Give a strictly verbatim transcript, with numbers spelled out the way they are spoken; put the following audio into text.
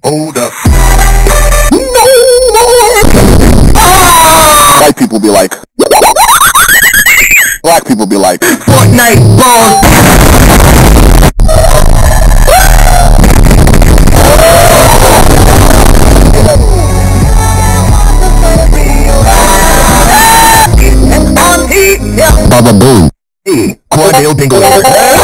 Hold up. No more. Ah! White people be like. Black people be like. Fortnite ball. Baba boom. Hey, Cordell Dingle.